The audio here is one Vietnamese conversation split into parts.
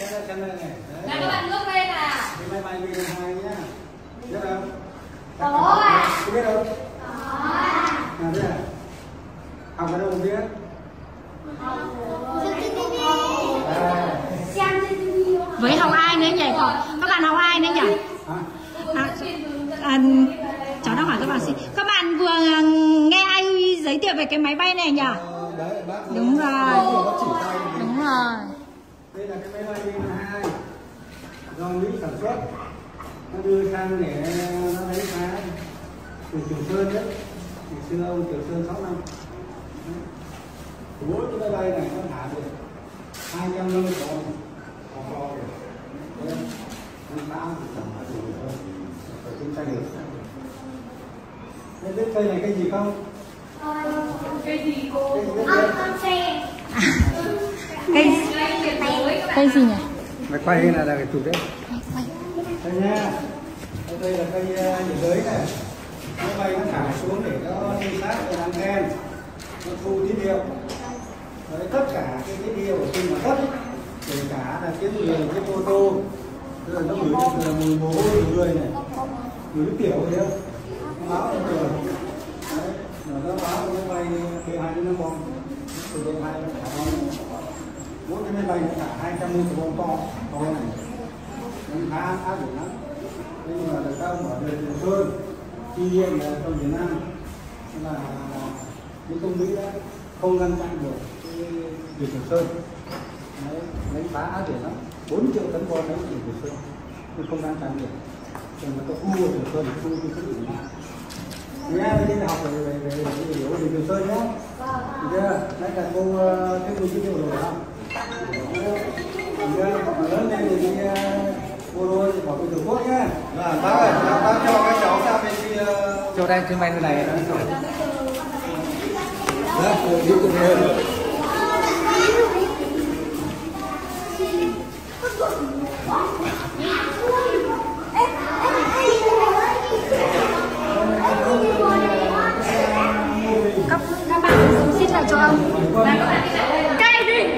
xem đây này. Là các bạn ngước lên à? Thì máy bay về hai nhá. Biết không? Có à? Có biết không? Có à? Nào thế à? Học ở đâu không biết? Với học ai nữa nhỉ? Các bạn học ai nữa nhỉ? Cháu đang hỏi các bạn xin. Các bạn vừa nghe ai giới thiệu về cái máy bay này nhỉ? Đấy, bác đúng rồi. Bác chỉ tay. Đúng rồi. Đây là cái máy bay B-52 do Mỹ sản xuất. Nó đưa sang để nó lấy phá từ Trường Sơn đấy. Ngày xưa ông Trường Sơn 6 năm. Mỗi cái máy bay này nó thả được 250 con to được. Đấy, nó phá thì chẳng phải đủ được. Phải chiến tranh được. Thế biết cây này cây gì không? Cây gì cô? Cây gì nhỉ? Mày quay là cái chủ đấy. Đây nha. Đây là cây nhiệt đới này. Máy bay nó thả xuống để nó đi sát cái anten, nó thu tín hiệu. Đấy, tất cả cái tín hiệu ở trên mặt đất, kể cả là cái người, cái ô tô, tức là nó gửi được mùi mồ hôi của người này, gửi nước tiểu thấy không? Nó báo cho người. Đấy, nó báo cho máy bay B-2 nó bom, từ B-2 nó thả bom. Mỗi cái máy bay nó thả 250 bom to này, nó khá áp dụng lắm. Thế nhưng mà các ông ở Trường Sơn, tuy nhiên là trong Việt Nam là những công Mỹ đã không ngăn chặn được cái việc Trường Sơn. Đấy, đánh phá áp biển lắm, 4 triệu tấn bom đánh Trường Sơn, nhưng không ngăn chặn được. Còn người ta khu ở Trường Sơn thì khu cái sự Việt Nam. Nghe đi học về hiểu về Trường Sơn nhé. Được chưa? Đấy là cô cái cô chi tiêu rồi đó. Lớn lên thì đi cô đôi thì bỏ về Tổ quốc nhé. Bác ơi, bác cho các cháu ra bên kia chỗ đang trưng bày nơi này. Đó, đi cùng hơn. Các bạn xin chào cho ông. Cây đi.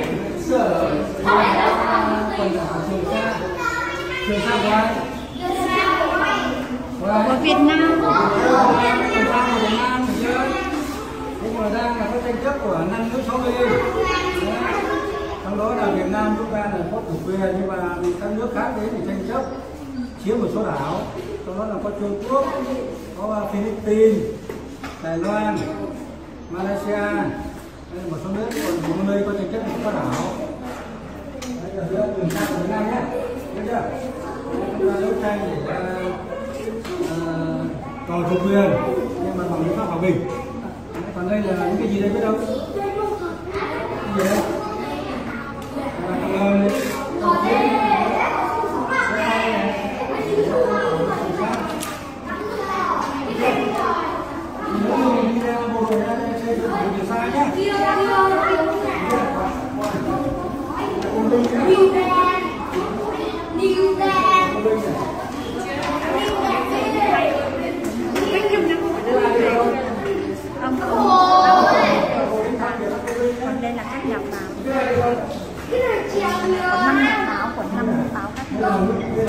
Của Việt Nam. Nhưng mà đang là có tranh chấp của 5 nước 6 bên. Trong đó là Việt Nam chúng ta là có chủ quyền, nhưng mà các nước khác đến thì tranh chấp chiếm một số đảo. Trong đó là có Trung Quốc, có Philippines, Đài Loan, Malaysia, một số nước, còn một nơi có tranh chấp một số đảo. Đây là giữa đường sang của Việt Nam nhé, thấy chưa? Chúng ta đấu tranh để đòi chủ quyền, nhưng mà bằng biện pháp hòa bình. Còn đây là những cái gì đây biết không? Cái gì đây? Còn đây là các nhà báo. Có 5 nhà báo của 5 báo các nước.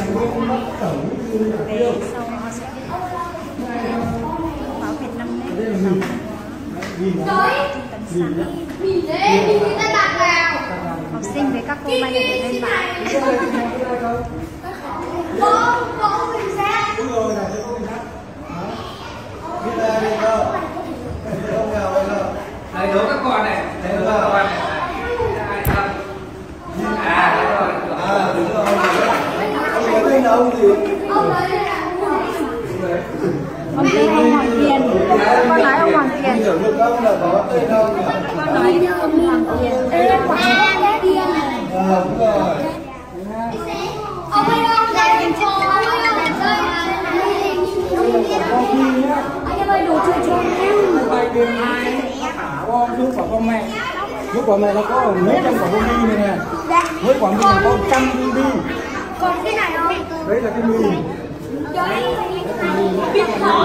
Về sau họ sẽ báo Việt Nam học sinh với các cô bay ở lên báo. Đây đố các con này, đây đố các con này. Đúng rồi. Ông tên là ông gì? Ông tên ông Hoàng Tiền. Con nói ông Hoàng Tiền. Con là có tên ông nhỉ? Con nói ông Hoàng Tiền. Đúng rồi. Ông ơi, ông ra bên chỗ anh em ơi, đồ chơi cho em. Bay B-2 thả bom xuống quả bom mẹ. Lúc quả mẹ nó có mấy trăm quả bom bi này nè. Mỗi quả mình là có 100 bi. Còn cái này không? Đấy là cái mì. Đấy, biết khó.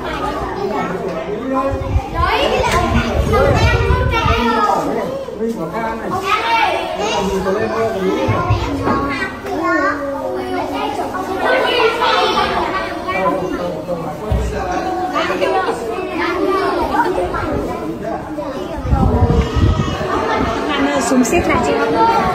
Đấy là không em không treo. Mì quả cam này. Ông ăn đi. Mì quả lên thôi. súng xếp lại cho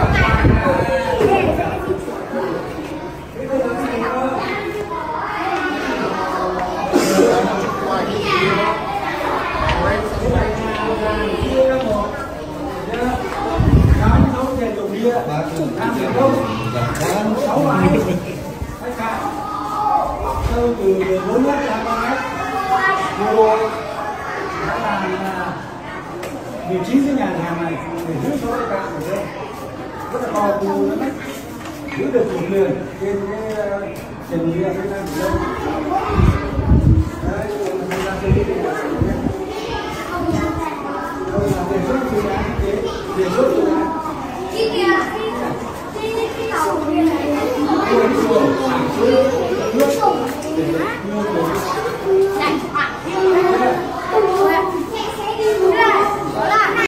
sâu từ 4 mét ra 3 mét. Vừa rồi đã làm 19 cái nhà hàng này để giữ số cái cạn của đây rất là to khu lắm đấy, giữ được một miền trên cái trần địa phía nam của đây. Đấy, ra đây là đề xuất phương án thiết kế, đề xuất phương án nước